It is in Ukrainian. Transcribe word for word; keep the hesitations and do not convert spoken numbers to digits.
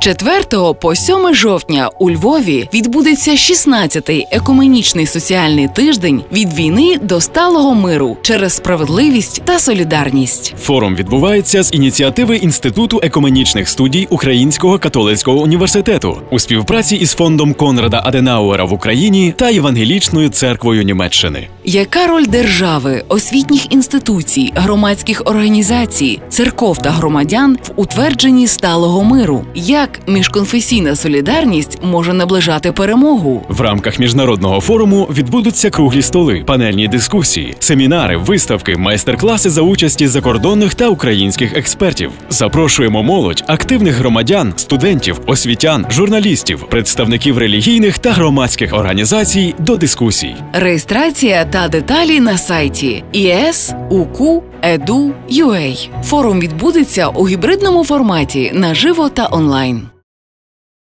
четвертого по сьоме жовтня у Львові відбудеться шістнадцятий екуменічний соціальний тиждень «Від війни до сталого миру» через справедливість та солідарність. Форум відбувається з ініціативи Інституту екуменічних студій Українського католицького університету у співпраці із фондом Конрада Аденауера в Україні та Євангелічною церквою Німеччини. Яка роль держави, освітніх інституцій, громадських організацій, церков та громадян в утвердженні сталого миру? Як міжконфесійна солідарність може наближати перемогу? В рамках міжнародного форуму відбудуться круглі столи, панельні дискусії, семінари, виставки, майстер-класи за участі закордонних та українських експертів. Запрошуємо молодь, активних громадян, студентів, освітян, журналістів, представників релігійних та громадських організацій до дискусій. Реєстрація та деталі на сайті і ес у ку крапка е ду крапка ю а. Форум відбудеться у гібридному форматі наживо та онлайн.